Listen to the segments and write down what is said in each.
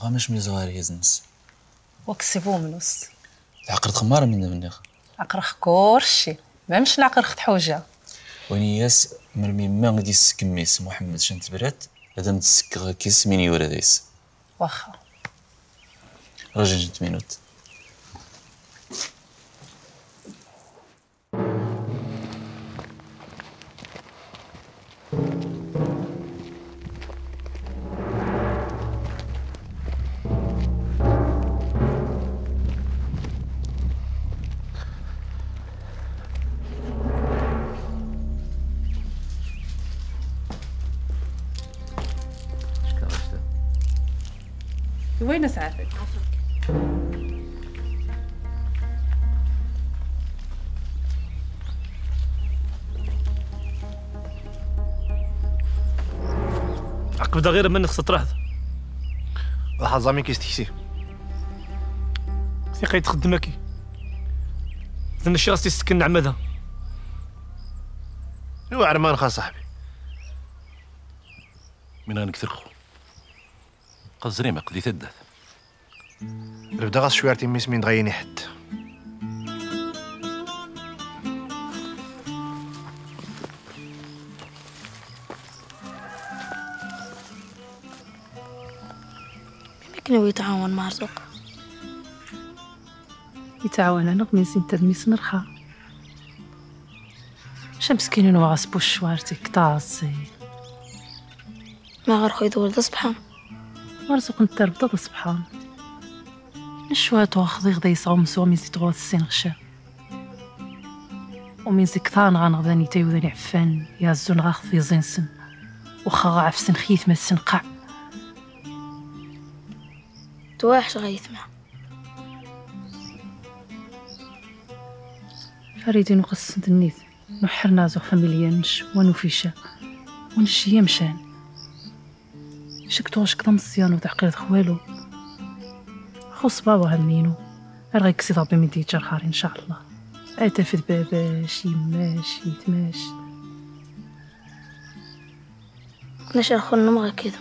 مش ملي صغار يزنس وكسبو منوس العقر خمار من منيخ عقر كورشي ما مش العقر خت حوجه ونياس مرمي ما غادي كميس محمد شنت برات هذا متسكغ كيس من يورا دايس واخا راجل جنت مينوت وين ساعتك؟ عقب دا غير منك تطرحت الحظامي كيستحسي ثقة تخدمكي زين الشي راسي سكن عمدها ايوا عرمان خا صاحبي من غنكثر خو قزري ما قضيت الدث بدا غاس شويرتي ميس من دغيني حد كنو يتعاون مع رزق يتعاون انا غميزين تدميس نرخا شمس كينو وغاسبو شوارتك طاسي ما غير خويا دول تصبحان مرزق نتربط تصبحان نشوات واخذي غدا يصوم سوا ميزي تغوات السين غشا وميزي كثان غنغداني تيوذاني عفان يا الزون غاخذ في زينسن وخا غعفسن خيث ما السنقع تواحش غيثمع فريدين وقصة النيث نحرنا زو فاميليانش ونوفيشا ونشي مشان شكتوش كذا مصيان وتعقيد خوالو خص بابا همينو ارغيك سي ضابي من ديجر خاري ان شاء الله اتفد باباش يماش يتماش نشر خلنا ما كذا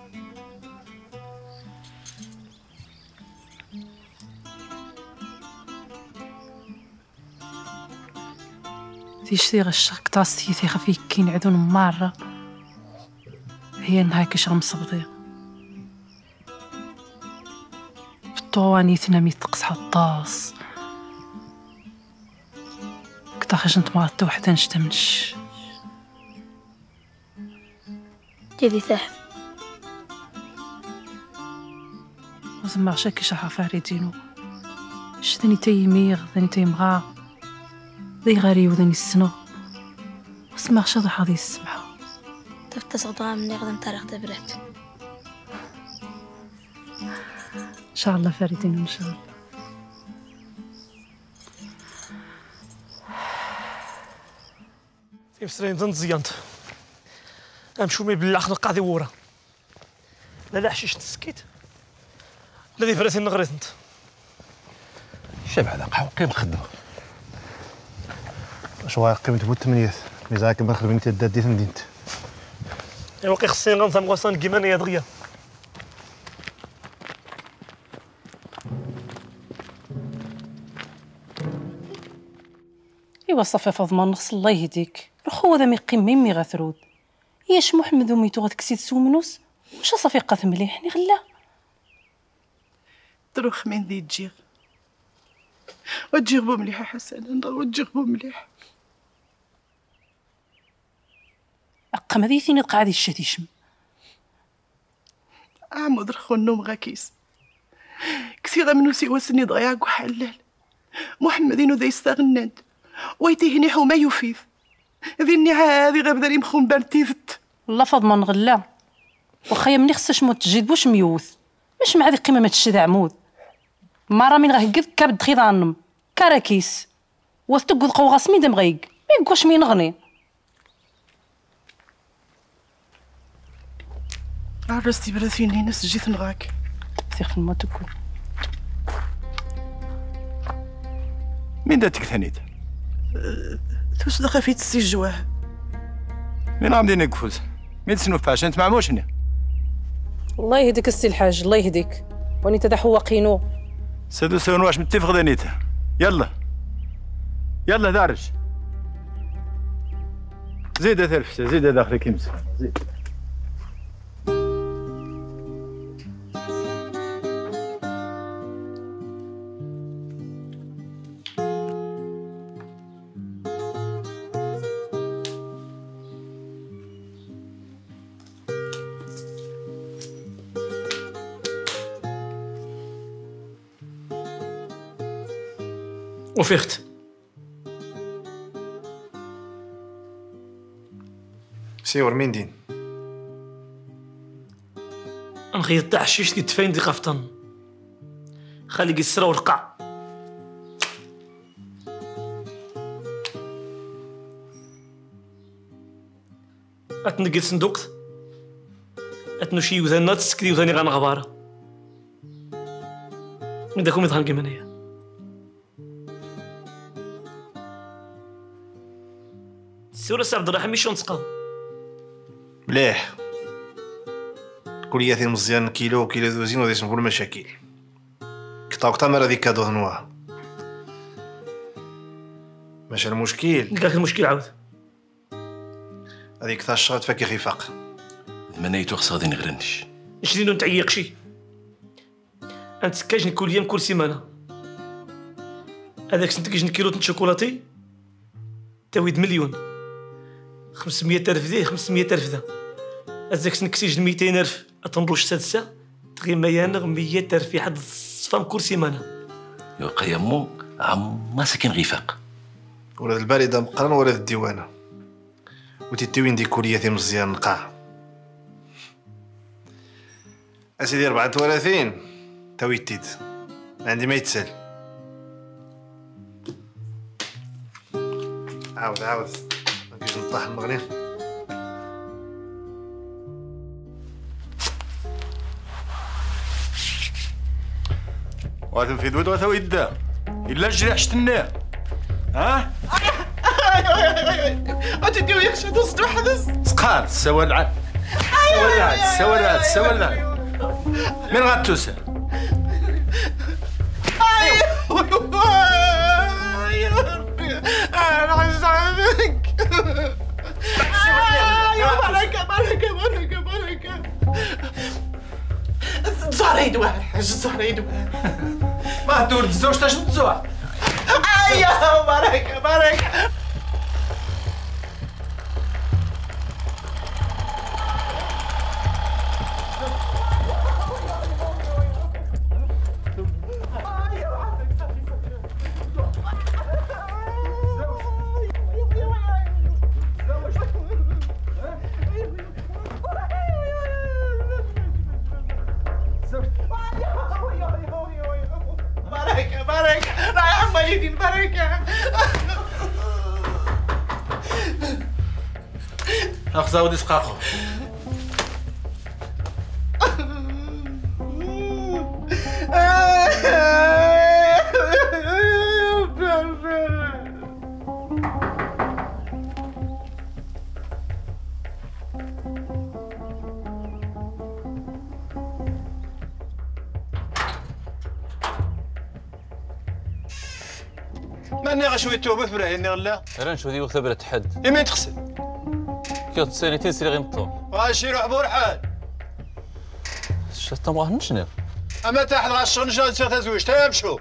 تيشتي غشك تاستي تي خفيك كين عدون مرة هي نهايك شغم صبدي طواني تنامي تقصح الطاس كتا خجنت مرات وحدة نشتمنش جدي ثاح وزما غشاكي شحا فاريدينو شتني تيميغ ذاني تيمغا ذي غاري وذاني السنو وزما غشا ضحا ذي السمحة تفتس غضاء مني غدا نتاريخ تبرات ان شاء الله فاريدينو ان شاء الله تيمسرين ضن زيانت امشو مي بالله خلق قاعدي ورا لا حشيش تسكيت لا دي فراسي نغريت انت شاب هذا قهوه قيم خدمه شو قيمة بو 8 ميزاك ما خدمتي الدادي مدينت ايوا كي خصني غنفهم غوصان كيما انا دغيا ايوا صافي فاطمه نغسل الله يهديك الخو هذا ميقيم ميمي غثرود ياش محمد وميتو غتكسي تسومنوس واش صفيقات مليح ني غلا تروح من ذي تجيغ وتجيغ بو مليح حسنا وتجيغ بو مليح اقا هذه ثيني قاعد يشم عمود رخو النوم غاكيس كسي غمنو سي وسني ضياق وحلال محمدين ذا يستغناد ويتيهني حو ما يفيد ذي النعا هذه غير داري مخون بارتيفت الله فاطمه نغلا وخايا مني خصاش موت تجيد بوش ميوث مش مع ذي قيمه ما تشد عمود مره من غهكد كابد خيضانم كراكيس وثقود قو غاسمي دم غيق ما يقوش مين نغني عرستي براثين هنا سجيت نغاك سيخ في الموتوكو مين داتك ثانيت توش دخل في تسي الجواه مين عم دينك فوز مين تسنو فاش انت معموشني الله يهديك السي الحاج، الله يهديك. واني تدحوقينو سادو سون واش متفق دانيته. يلا يلا دارج. زيد ثلفته، زيد داخلك يمسك، زيد. وفيخت سيور مين دين؟ نخيط تاع حشيش كيتفاين دي قفطن خلي قسرة ورقع. اتنقل صندوق اتنوشي وذانا تسكري وذاني غنغبارة من داكم يظهر كيمانيا. سورة عبد الرحيم شلون تسقى؟ مليح. كلياتي مزيان كيلو دوزين وديس نقول مشاكل. كطاوك تمر هذيك كادو نوا. ماشي المشكل. لقاك المشكل عاود. هذيك تاع الشغل تفكي خفاق. تمنيتو خص غادي نغرنش. نشدينو نتعيق شي. انت كاجن كل يوم كل سيمانة. هذاك سنتكيجن كيلو د شوكولاتي تاويد مليون. 500,000 ذي 500,000 ذا. هذاك سنكسيجن 200,000 أتنروش سادسة تغيما يانغ 100,000 في حد الصفام كل سيمانة. يبقى يمو عما ساكن غفاق. ولاد البالدة مقرن ولاد الديوانة. وتيتوين دي كلياتي مزيان نقاع. أسيدي 34 تويتيد عندي ما يتسال. عاود مكيش نطاح المغني. وهذا في دود وهذا ويدا إلا جري حشتناه. ها؟ أتديو يخشى تصدو حدث. سقال سوالعات سوالعات من غاتوسا؟ يا ربي أنا عايز أعرفك. بركة زهري دوار حاج زهري دوار ما دور الزوج تاش نتزوع. أيوه بركة لا يا عم يدين بركة. أخذ ودي سقاقه. ماني غشوي توبه فراهي غلا. راه نشوف دي وقت برات حد. يمين تغسل. كيو تسانيتين سيري غنطون. غاشي روح بورحال. شتا ما نشنف. أما تاحد غاشون نجا تزوج تا يمشوا.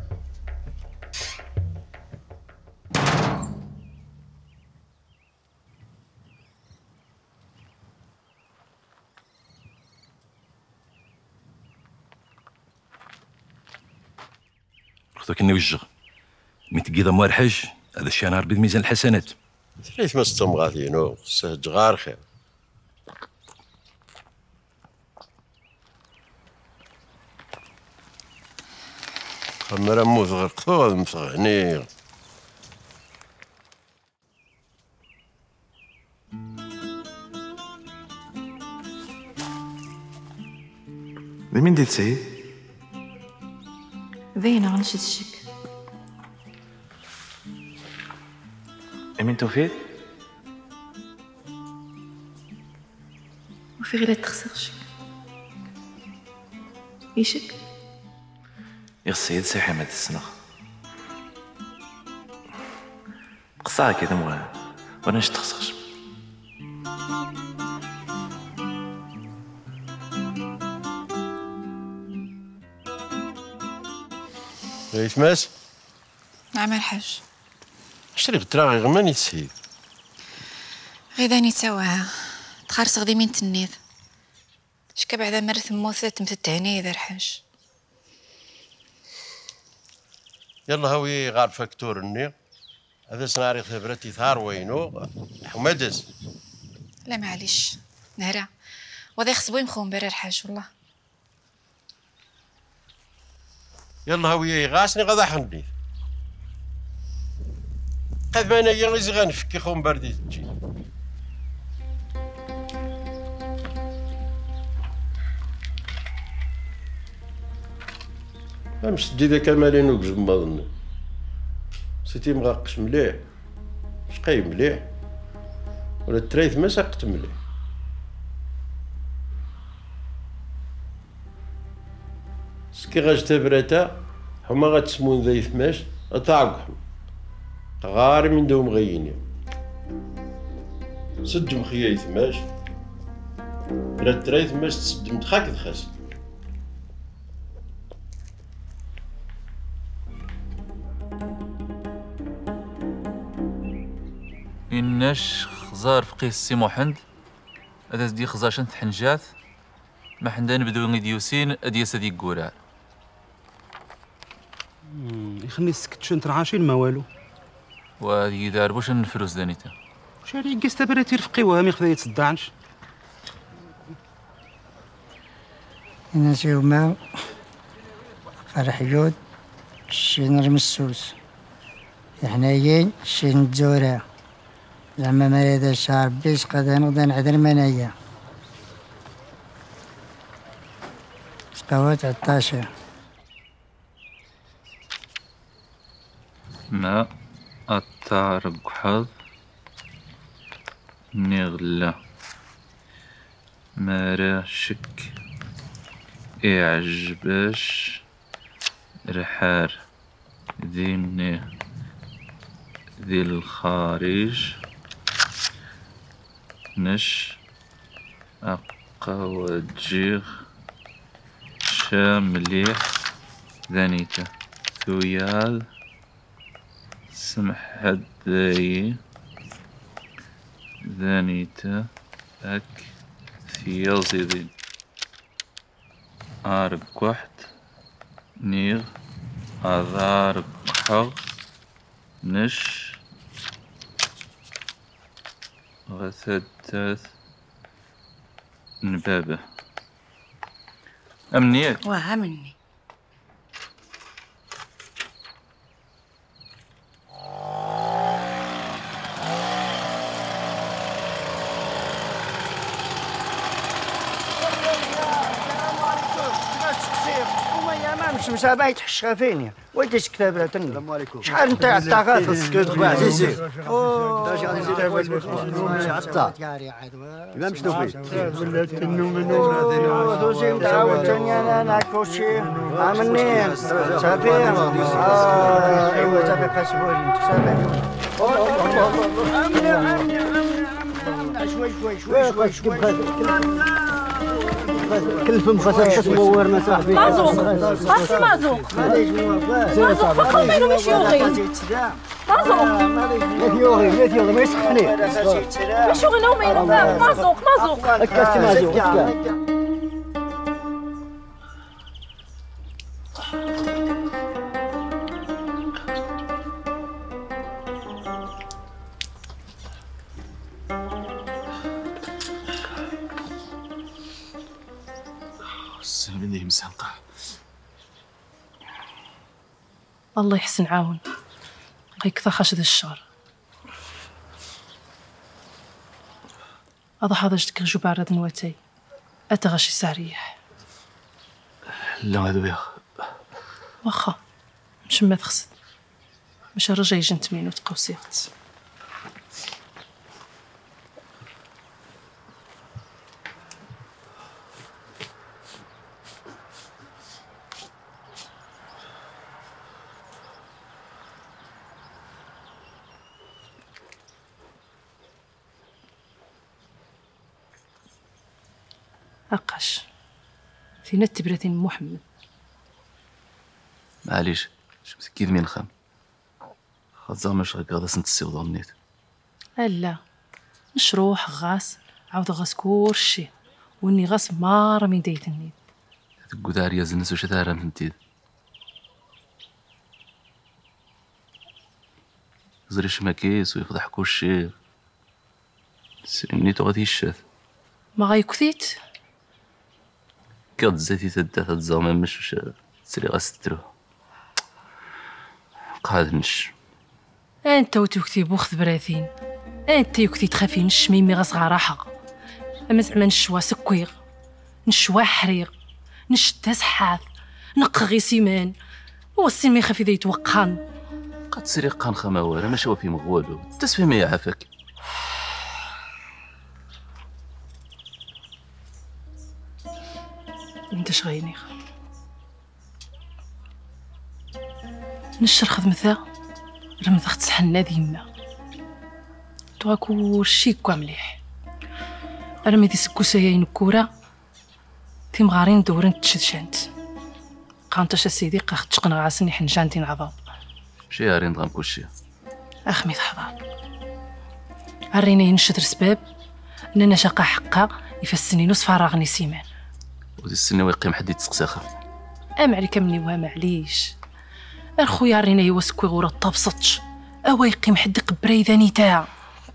خذوك اني وجه. متقيضة مو الحج هذا الشيء انا ربي ميزان الحسنات. ليش ما استمغاثينو سهج غار خير. خمر موت غرقتو مصغني. لمين ديت سيد؟ باينة غنشد الشك. أمين توفيق؟ وفي غير تخسر الشك. ايشك يا السيد سي حماد السنخ قصاها كده مغا وانا نشتخصخش يتماس نعم الحاج. شري بتراغي غماني تسهيل غيداني تواها تخارس غدي من تنيذ شكا بعدا مرث موثة تمثت هنايا ذا الحاج. يلا هاوي غار فاكتور النيق هذا سناري خبرتي ثار وينو حمدز. لا معليش نهرة وذا يخصبوي مخون برا الحاج والله. يلا هاوي غاسني غدا حندي قد ما انا يغيزي غنفكي خون بردي تجي امس دي ذاك المالين وكزب ما ظني سيتي مغاقش مليح شقي مليح ولا التريث ما ساقت مليح سكي غاج تبرتا هما غتسمون ذا يثماش أتعقحم غاري من دوم غيني سد مخيا يثماش لا ترى يثماش تسد متخاك دخاس إناش خزار في قيس سي محمد هذا دي خزاشن حنجات ما حندان بدو ديوسين ادياس هذيك كورا يخلي سكت شنت عاشين ما والو وهذه دار واش الفلوس دانيتا شاري قست براتي رفقي وهم يخذ يتصدعنش الناس يوما فرح يود شين رمسوس حنايين شين تزورا زعما مريض الشهر بيش قد نقدر نعذر منايا سقوات 16 ما أتعرق حظ نغلى مرا شك إعجبش رحار ذي الخارج نش أقوجيغ شامليح ذانيتا ثويال سمح هداي ذانيتا أك ثيازيدين أرق واحد نيغ أذارق حغ نش غثدث نبابة أمنيات وهمني مش مسابقة يتحشى فيني ويديش كتاب لا تنقل. السلام عليكم. شحال نتاع الطاقات كنت خويا عزيزي. داش غادي نزيد حتى. لا مش دوفي. ولا تنو منو. دوزي متعاود ثاني انا كلشي عاملني صافي. ايوا صافي قاسبوني انت صافي. شوي كلفهم خسر تصور ما صاحبي مازوق خاصي مازوق مازوق فخم بينو ماشي يوغي مازوق لا يوغي ما يسخني ماشي يوغي نو مينو مازوق هكا مازوق مني مسانقة الله يحسن عاون غيكثر خشد الشهر هذا حاضر جدك رجو بعرض نواتي أتغشي ساريح لا هذا يا واخا مش ما تخسد مش الرجا يجي نتمين وتقو سيقت فينا التبراتين محمد. معليش متأكد من خام خاطر ماش غادا سنت السيوض النيت. لا نشروح غاس عاود غاس كلشي وني غاس مارا من دايت النيت. تقول داريا زنس وش دارا من تيد زريش ماكيس ويفضح كلشي سيني تغادي الشاف ما غايكثيت كاد زيتي تدا تزعما مش سري غاسترو قادنش. انت وتكتي بوخ براثين انت يكتي تخافي نشمي مي غاس غراحه اما زعما نشوا سكويغ نشوا حريق نشتا سحاث نقغي سيمان هو السين ما يخاف اذا يتوقعن قد سري قان خماوار ماشي وفي مغوالو تسفي ما يعافاك. انت شغيني نشر خدمتها رمض اخت سحنا ديما توا كلشي كوا مليح. انا ميدي سكو سايين الكوره تيم غارين دورن تشدشانت قانتاش سيدي قاخ تشقن غاسني حنجانتي نعضاب شي هارين دغام كلشي اخمي حضار عريني نشد سباب اننا شقا حقا يفسني نص فراغني سيمان ودي السنه ويقيم حد يتسقسى خا ام عليك مني وها معليش اخويا عرينا يوسكوي غورا طابسطش اوا يقيم حد قبري ذاني تاع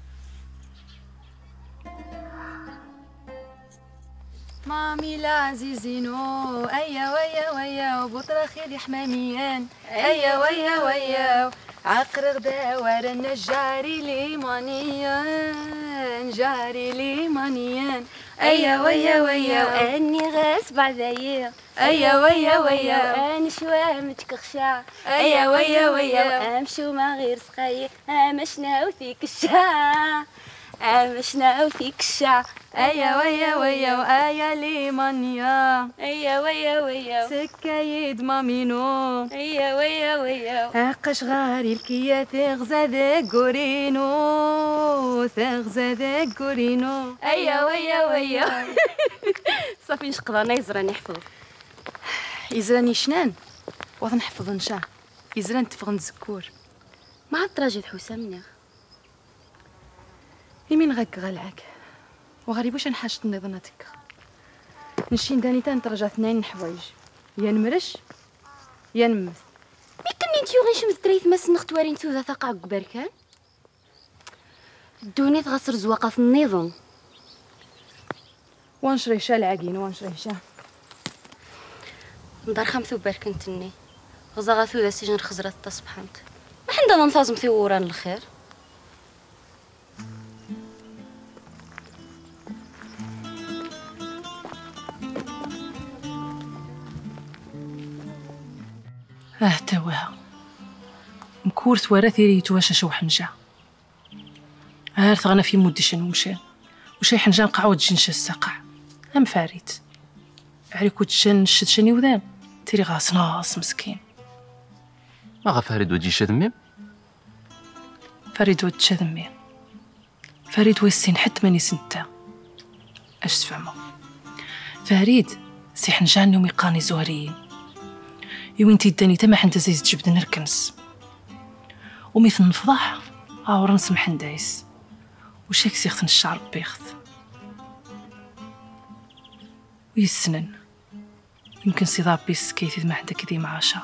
مامي العزيزينو ايا ويا ويا وبطرخي لي حماميان ايا ويا ويا عقر غدا ورنا جاري لي مانيان جاري لي مانيان ايا ويا ويا اني غاس بعدايا ايا ويا ويا اني شواه متكخشا ايا ويا ويا امشو ما غير سقاي امشنا وفيك الشا امشنا وفيك الشا ايا ويا ويا وايا لي مانيا ايا ويا ويا سكايد مامينو ايا ويا ويا عقش غاري الكيا تغزى ذاك قورينو تغزى ذاك قورينو ايا ويا ويا صافي نشقدر انا يزراني يحفظ يزراني شنان واض نحفظ نشا يزران تفغ نزكور ما عاد تراجع حسام يمين غاك غلعك وغريب واش نحاجت نظنتك نشين داني تنترجع اثنين حوايج يا نمرش يا نمث بيكني نتيو غنشمس دريت ما سنخت وارين ثوذا ثقع بركان الدوني تغسر زواقه في النظام وانشري شا العاقين وانشري شا ندار خمثو بركان تني غزا ثوذا سجن خزرت تصبحانت ما حنا ننتظم ثوران الخير تواها مكورت ورا ثيريت واش شو حنجا عارف غنا في مود شنوشان وشي حنجا قعود جنش السقع ام فاريت عليك وتشن شتشني وذان تيري غاس ناس مسكين ما غا فريد وجي شدمي فريد وتشدمي فريد ويسين حتى ماني سنتا اش تفهموا فريد سي حنجان يوم يقاني زهريين يوينتي داني تما حنت زيز تجبد نركنس ومثل نفضح رنس محندايس وشاك سيخت الشعر بيخت ويسنن يمكن صداب بيس كيتي ما حدا كذي معاشا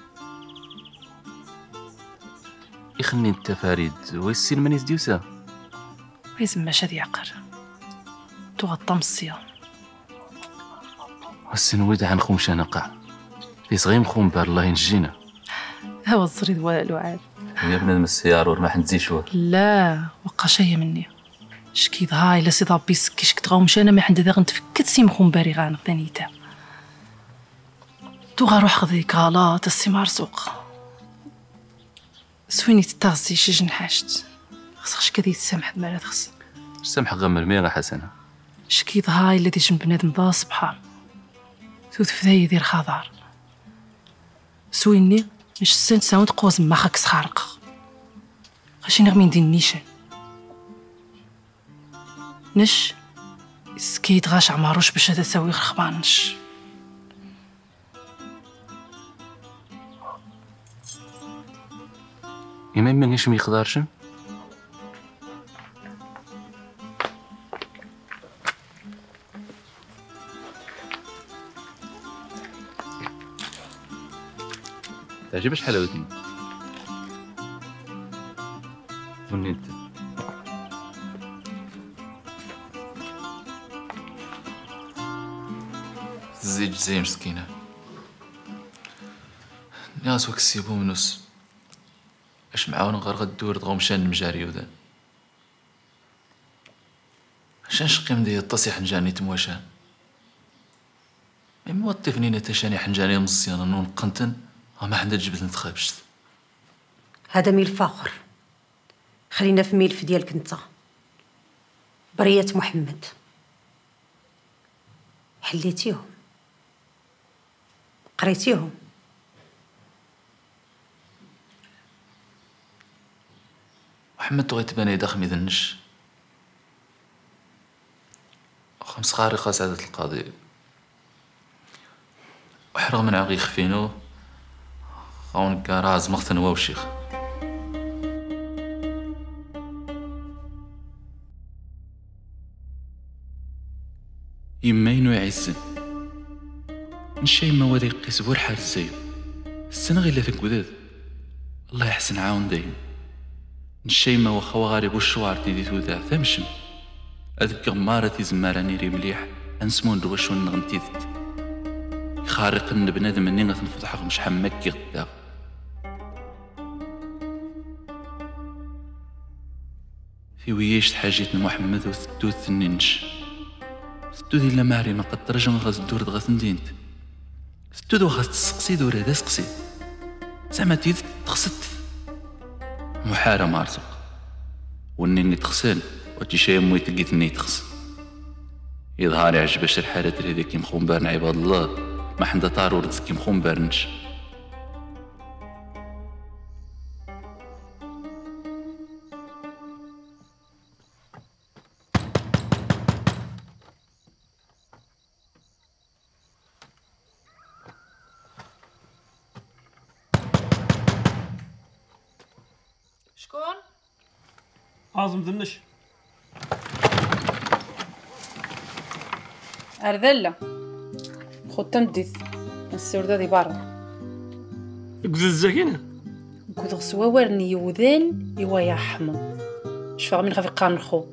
يخني انت فريد ويسين مانيس ديوسا ويزم ماشا دي عقر تغطى مصيا والسن ويد عن خوم شنقع في صغيم خوم بار الله ينجينا هوا الصريد والو عاد يا بنادم السيار ورماح نتزيشوه لا وقع شي مني شكيد هاي لا سي دابيس كيش كتغاو مشانا ما حدا داغ نتفكت سي مخوم باري غانق ثانيتا تو غاروح خذي كالات السي مرسوق سويني تتغزي شي جنحاشت خصكش كدي تسامح بمالا تخص سامح غمر ميغا حسنه شكيد هاي الذي جنب بنادم ذا صبحان ثوث فداي دير خضار سويني مش السنت ساوند قوز ما خاكس خارق غاشي نغمين دين نيشان نش سكيد غاش عماروش باش هذا ساوي خربانش إما مانيش ما يقدرش. تعجبش حلاوتني ظني انت. زيج زي مسكينة ناس وكسيبو منوس اش معاون غير غدور دغو مشان مجاري ودان شان شقيم ديال الطاسي حنجاني تمواشان إما وطفني نتاشاني حنجاني مزيانا نون قنتن ما حدا جبت نتخابشت. هذا ملف اخر، خلينا في ملف ديالك انت. برية محمد حليتيهم قريتيهم؟ محمد تغيت بني داخل ميدنش خمس خارقة سعادة القاضي وحرغ من عقي خفينو غون كراز مختن ووشيخ. يمينو يعزن نشي ما ودي قيس بورحة الزيو السنة غير في قداد الله يحسن عاون دايم نشي ما وخوا غارب والشوار تيدي تودع ثمشم أذك غمارة زماراني ري مليح أنسمون دوش ونغنتيدت خارق بنادم اني غتنفضح مش حماكي غدا. في وياش حاجتنا محمد وثدوث الننش ثدوث إلا ماري ما قد ترجم غزدور دغثندينت ثدوث وخاص تسقسي دور هذا سقسي زعما تيد تخصت محارة مارزق وني تخسن وتشي موي تلقيت اني تخص يظهر يعجبش الحالة هذيك مخون بارن عباد الله ما حدا طار ورزقي مخون بارنش. شكون؟ عازم ذنش أرذلة خد تمدث السردة دي برا قزز الزكينة قد غسوا ورني يوذان يويا حمم شفاغ من خفي قانخو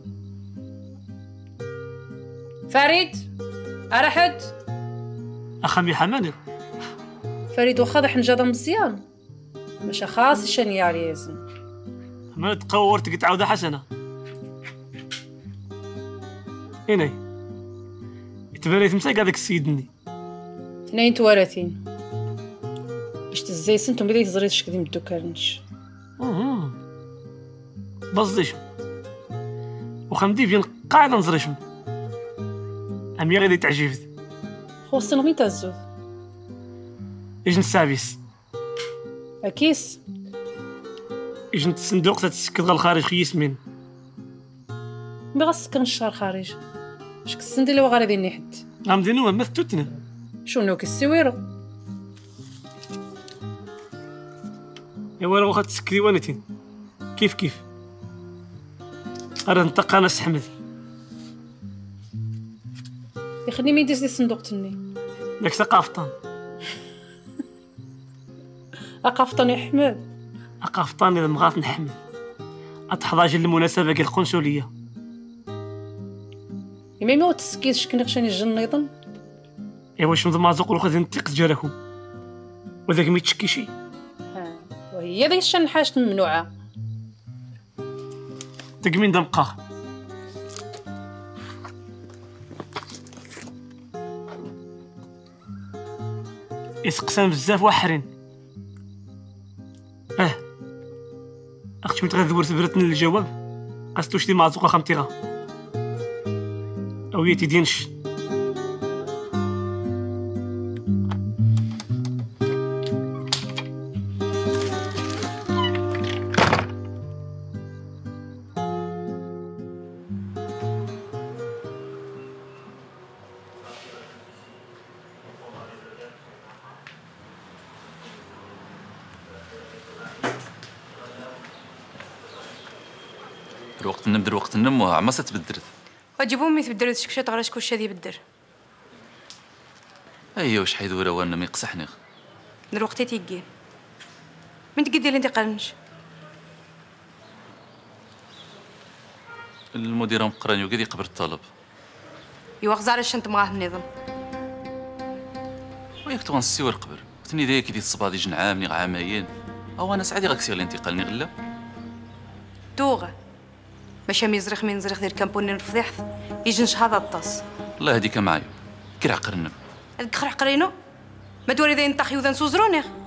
فريد أرحد أخمي حماني فريد وخاض حنجاضة مزيان ماشا خاص شان يعريزن ما تقورت قلت عودة حسنة هنا تبالي تمسك هذاك السيدني 32 باش تزاي سنتم بداية زريت شكدي من الدكانش بصديش وخمدي فين قاعدة نزريشم أمي غادي تعجبت خوصنا مين تزود إجن السابيس أكيس إجن الصندوق تتسكت غا الخارج خيس من بغا سكن الشهر خارج شك السندي اللي غادي نحد عم دينو ما ثتوتنا شنو كالسويرو ايوا راه واخا تسكري وانتين كيف راه نطق انا سحمد يخلي مين ديز الصندوق تني داك ثقافتان أقافتان يا حماد أقافتان إذا مغاف نحمد أتحضاج المناسبة كي القنصلية يما ما تسكيت شكون خشاني الجنيضن ايوا واش مزمازق وخا نتيق تجاركم وذاك ما يتشكي شي وهي ذي الشن حاجة ممنوعة تقمين دمقاه يسقسان بزاف وحرين اختي متغذور تبرتني الجواب قاستوش دي معزوقه خمتيغا اويتي دينش الوقت نبدر وقت نم وعما ستبدرت. وجيبوا امي تبدر تشكشط غير شكون شادي يبدر. ايوا شحال دوره وانا ما يقصحني. دروقتي تيجي. من تقدي اللي انت قرنش. المدير مقراني وقاعد يقبل الطلب. ايوا غزال الشنت معاه النظام. وياك تغنسي والقبر. تني ذاك كي تصبادي جن عامني عامين. او انا سعدي غاكسير الانتقالني غلا. دوغه. ماشي ميزرخ من زرخ ديال كامبوني الفضيحث يجي نشهاض الطاس. الله يهديك معايا. كرع قرنم. هذاك خرع قرينو؟ ما دوري ذا ينطخ يوذا نسوزروني.